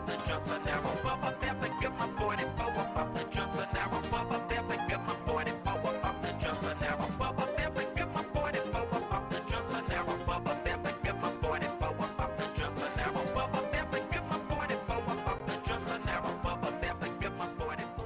up the just an hour. Bump up there, pick up my 44 up the just an hour. Bump up there, pick up my 44 up the just an hour. Bump up there, pick up my 44 up the just an hour. Bump up there, pick up my 44 up the just an hour. Bump up there, pick up my 44 up the just an hour. Bump up there, pick up my 44.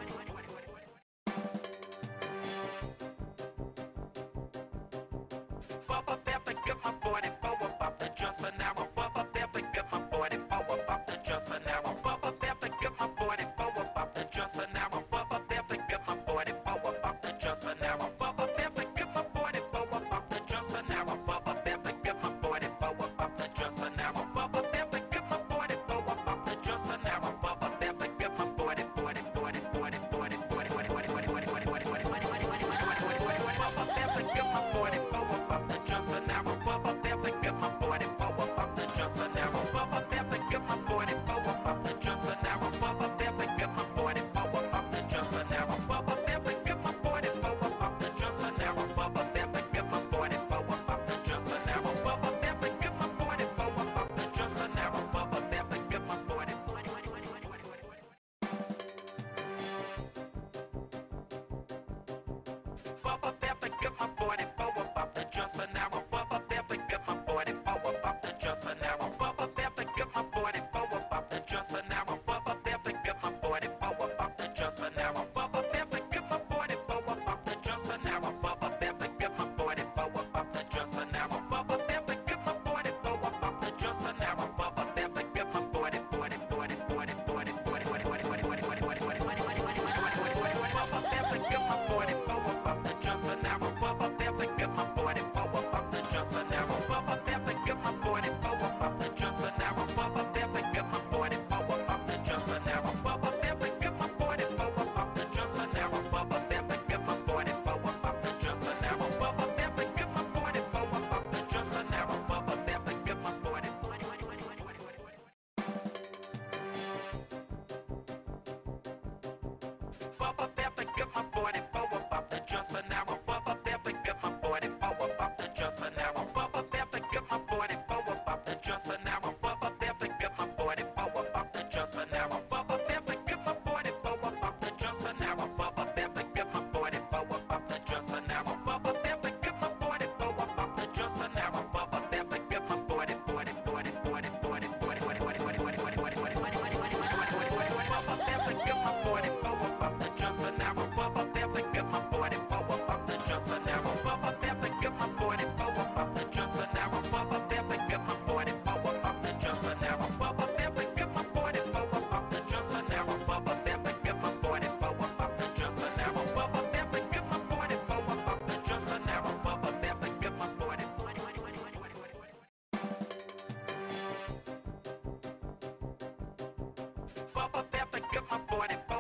Bump up there, pick up my 44 up the just an hour. Bump up there, pick up my 44 up the just an hour. Bump up there, pick up my 44 up the just an hour. Bump up there, pick up my 44 up the just an hour. Bump up there, pick up my 44 up the just an hour. Bump up there, pick up my 44 up the just an hour. Bump up there, pick up my 44 up the just an hour. Bump up there, pick up my 40 40 40 40 40 40 40 40 40 40 40 40 40 40 Bump up there, pick up my 44 up the just an hour. Bump up there, pick up my 44 up the just an hour. Bump up there, pick up my 44 up the just an hour. Bump up there, pick up my 44 up the just an hour. Bump up there, pick up my 44 up the just an hour. Bump up there, pick up my 44 up the just an hour. Bump up there, pick up my 44 up the just an hour. Bump up there, pick up my 44. Bump up there, pick up my 44 up the just an hour. Bump up there, pick up my 44 up the just an hour. Bump up there, pick up my 44 up the just an hour. Bump up there, pick up my 44 up the just an hour. Bump up there, pick up my 44 up the just an hour. Bump up there, pick up my 44 up the just an hour. Bump up there, pick up my 44 up the just an hour. Bump up there, pick up my 40 40 40 40 40 40 40 40 40 40 40 40 Bump up there, pick up my 44 up the just an hour. Bump up there, pick up my 44 up the just an hour. Bump up there, pick up my 44 up the just an hour. Bump up there, pick up my 44 up the just an hour. Bump up there, pick up my 44 up the just an hour. Bump up there, pick up my 44 up the just an hour. Bump up there, pick up my 44 up the just an hour. Bump up there, pick up my 44. Bump up there, pick up my 44 up the just an hour. Bump up there, pick up my 44 up the just an hour. Bump up there, pick up my 44 up the just an hour. Bump up there, pick up my 44 up the just an hour. Bump up there, pick up my 44 up the just an hour. Bump up there, pick up my 44 up the just an hour. Bump up there, pick up my 44 up the just an hour. Bump up there, pick up my 40 40 40 40 40 40 40 40 40 40 Bump up there, pick up my 44 up the just an hour. Bump up there, pick up my 44 up the just an hour. Bump up there, pick up my 44 up the just an hour. Bump up there, pick up my 44 up the just an hour. Bump up there, pick up my 44 up the just an hour. Bump up there, pick up my 44 up the just an hour. Bump up there, pick up my 44 up the just an hour. Bump up there, pick up my 44. Bump up there, pick up my 44